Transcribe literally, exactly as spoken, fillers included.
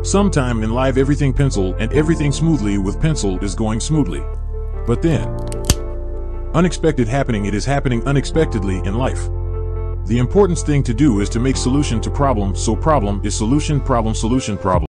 Sometime in life everything pencil and everything smoothly with pencil is going smoothly. But then, unexpected happening it is happening unexpectedly in life. The important thing to do is to make solution to problem, so problem is solution, problem, solution, problem.